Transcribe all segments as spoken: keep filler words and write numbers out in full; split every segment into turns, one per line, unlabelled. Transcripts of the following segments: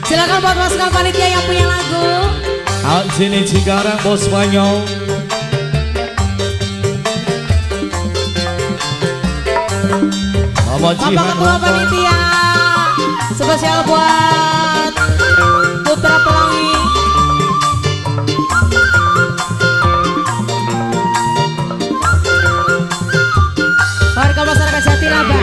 Silakan buat pasukan panitia yang punya lagu.
Out sini Cikarang Bos Spanyol. Bapak
Ketua Panitia spesial buat Putra Pelangi. Warga masyarakat Jatilaba.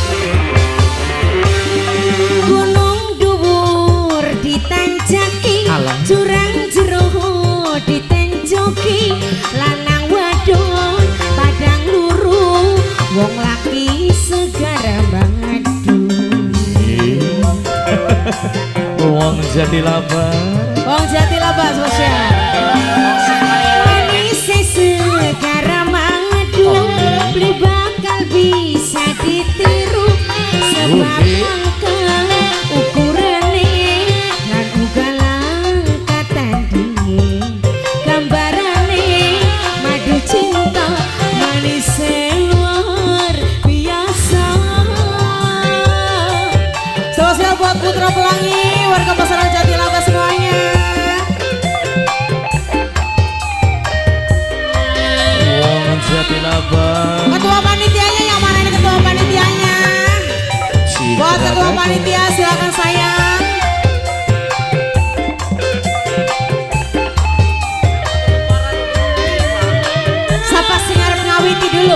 Gunung dhuwur ditanjaki, jurang jero ditenjoki, lanang wadon padang luru, wong laki segara madu.
Wong Jatilaba.
Wong Jatilaba sosial. Manis segara madu, beli bakal bisa ditiru sebab langka ukurane lan uga langka tandinge. Gambarane madu cinta manis luar biasa. Sosial buat Putra Pelangi, warga masyarakat Jatilaba semuanya.
Wong Jatilaba.
Ketua panitianya yang mana ini ketua panitianya? Buat ketua panitia silakan sayang. Siapa sing arep ngawiti dulu?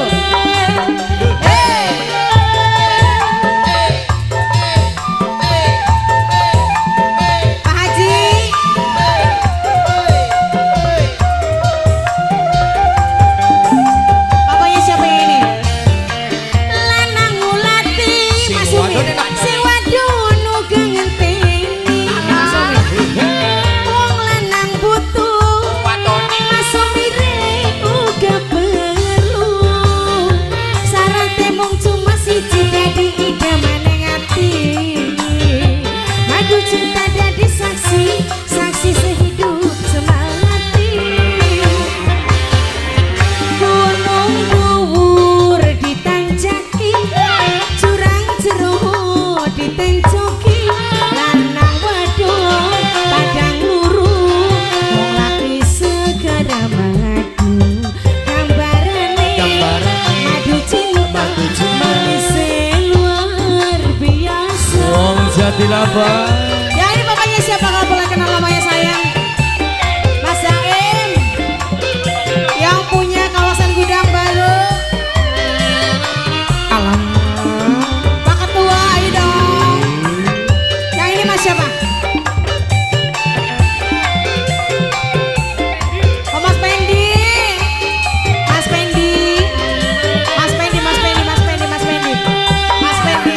Jatilaba.
Ya ini bapaknya siapa kalau boleh kenal namanya sayang? Mas Jaim yang punya kawasan gudang baru.
Alam.
Pak Ketua, ayo dong. Yang ini mas siapa? Oh Mas Pendi. Mas Pendi. Mas Pendi, Mas Pendi, Mas Pendi, Mas Pendi. Mas Pendi.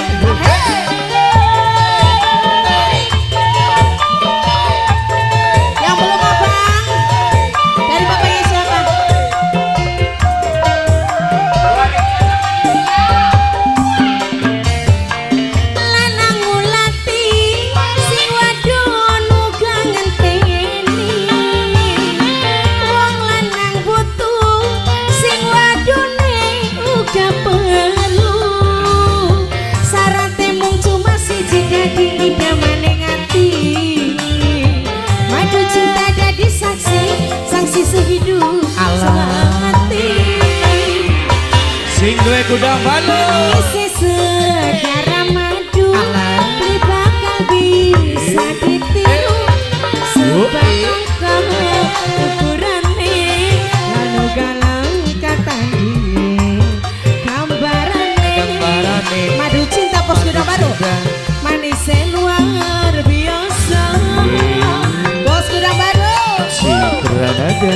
Sing duwe gudang balu.
Isi segara madu, beli bakal bisa ditiru sebab langka ukurane lalu galang katanya. Gambarane madu cinta pos gudang baru, manis luar biasa. Bos gudang baru
Citranada.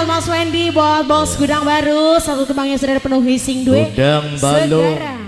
buat Mas Wendy, buat bos Gudang Baru. Satu tembang yang sudah dipenuhi sing duwe.
Gudang Balu.
Segara.